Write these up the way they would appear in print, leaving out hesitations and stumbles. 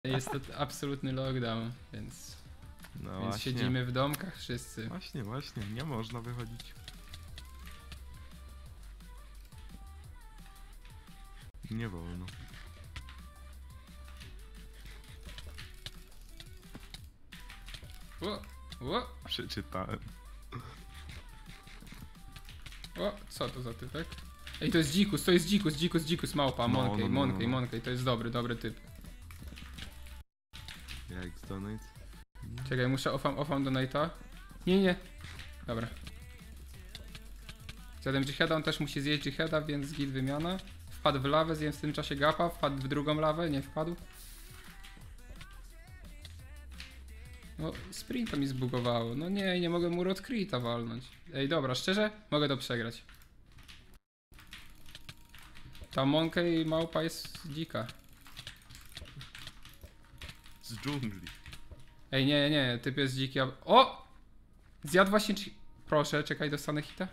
Jest to absolutny lockdown, więc No Więc właśnie. siedzimy w domkach wszyscy. Właśnie, nie można wychodzić. Nie wolno. O, Przeczytałem. co to za typek? Ej, to jest dzikus, małpa, No, Monkey, to jest dobry typ. Jak donate? Czekaj, muszę offam donate'a. Nie. Dobra. Zjadłem Jihada, on też musi zjeść Jihada, więc git wymiana. Wpadł w lawę, zjem w tym czasie gapa, wpadł w drugą lawę, nie wpadł. No, sprinta mi zbugowało. No nie mogę mu Rodcrita walnąć. Ej, dobra, szczerze, mogę to przegrać. Ta Monkey małpa jest dzika. Z dżungli. Ej, nie, typ jest dziki. O! Zjadł właśnie... Proszę, czekaj, dostanę hita.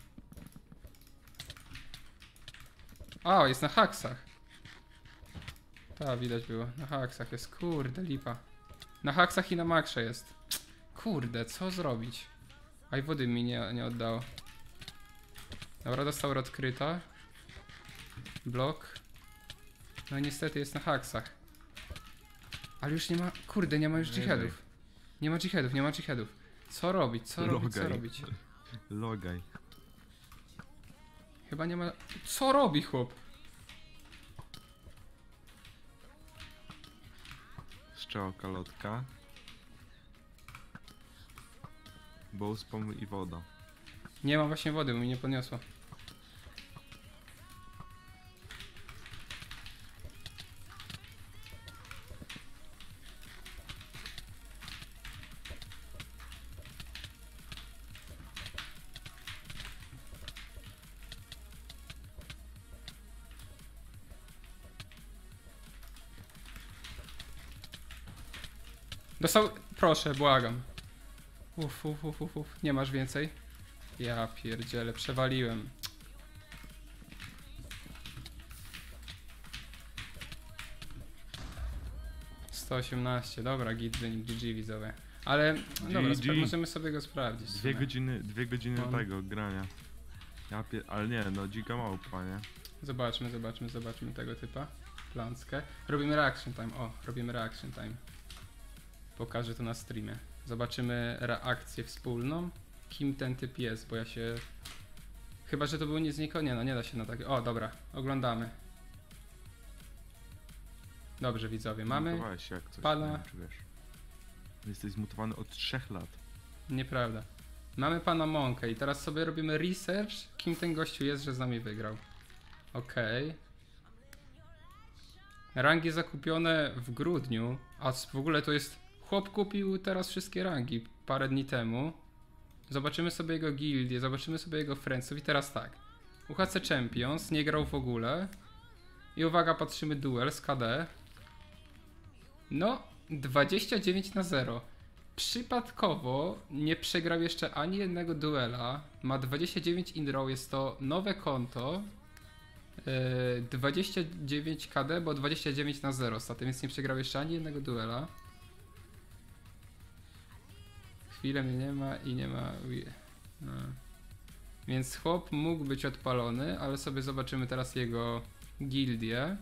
A, jest na haksach. Ta, widać było. Na haksach jest. Kurde, lipa. Na haksach i na makrze jest. Kurde, co zrobić? Aj, wody mi nie oddało. Dobra, dostał odkryta. Blok. No niestety jest na haksach. Ale już nie ma... Kurde, nie ma już dżihadów. Nie ma dżihadów. Co robić? Logaj. Chyba nie ma... Co robi chłop? Strzałka lotka. Bowspom i woda. Nie ma właśnie wody, bo mi nie podniosło. Dostał... Proszę, błagam. Uf. Nie masz więcej? Ja pierdzielę, przewaliłem. $118, dobra, git, wynik GG widzowie. Ale, no dobra, możemy sobie go sprawdzić. Dwie godziny tego grania. Ale nie, no dzika małpa, nie? Zobaczmy tego typa. Planskę. Robimy reaction time, Pokażę to na streamie. Zobaczymy reakcję wspólną. Kim ten typ jest, bo ja się... Chyba, że to był nie zniknie, no nie da się na takie... O, dobra, oglądamy. Dobrze widzowie, mamy Się jak coś, pana... nie wiem, czy wiesz. Jesteś zmutowany od 3 lat. Nieprawda. Mamy pana Monka i teraz sobie robimy research, kim ten gościu jest, że z nami wygrał. Okej. Rangi zakupione w grudniu, a w ogóle to jest... Chłop kupił teraz wszystkie rangi parę dni temu. Zobaczymy sobie jego gildię, zobaczymy sobie jego friendsów i teraz tak. UHC Champions, nie grał w ogóle. I uwaga, patrzymy duel z KD. No, 29-0. Przypadkowo nie przegrał jeszcze ani jednego duela. Ma 29 in-row, jest to nowe konto. 29 KD, bo 29-0 staty, więc nie przegrał jeszcze ani jednego duela. Chwilę mnie nie ma i nie ma... No. Więc chłop mógł być odpalony, ale sobie zobaczymy teraz jego gildię.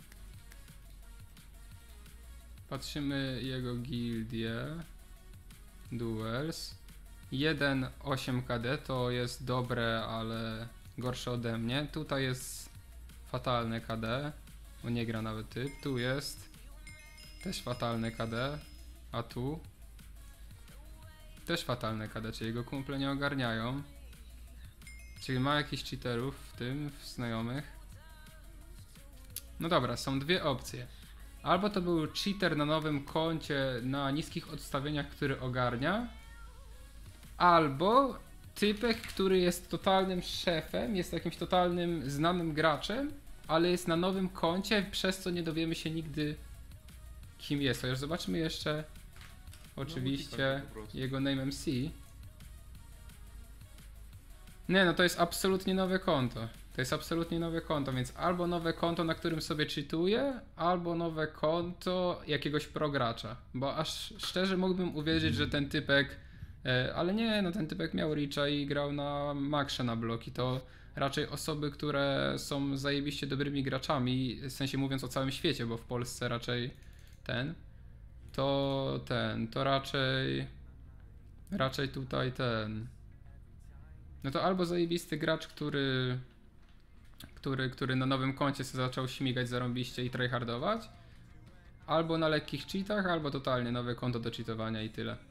Patrzymy jego gildię. Duels. 1,8 KD to jest dobre, ale gorsze ode mnie. Tutaj jest fatalne KD, bo nie gra nawet typ. Tu jest też fatalne KD, a tu też fatalne KD, czyli jego kumple nie ogarniają. Czyli ma jakichś cheaterów w tym, w znajomych. No dobra, są dwie opcje. Albo to był cheater na nowym koncie na niskich odstawieniach, który ogarnia. Albo typek, który jest totalnym szefem, jest jakimś totalnym znanym graczem, ale jest na nowym koncie, przez co nie dowiemy się nigdy, kim jest. Chociaż zobaczmy jeszcze oczywiście jego name MC. Nie, no to jest absolutnie nowe konto. To To jest absolutnie nowe konto, więc albo nowe konto, na którym sobie cheatuję, albo nowe konto jakiegoś progracza. Bo aż szczerze mógłbym uwierzyć, że ten typek, ale nie, no ten typek miał reacha i grał na Maxie na bloki. To raczej osoby, które są zajebiście dobrymi graczami, w sensie mówiąc o całym świecie, bo w Polsce raczej to raczej tutaj no to albo zajebisty gracz, który na nowym koncie sobie zaczął śmigać zarąbiście i tryhardować, albo na lekkich cheatach, albo totalnie nowe konto do cheatowania i tyle.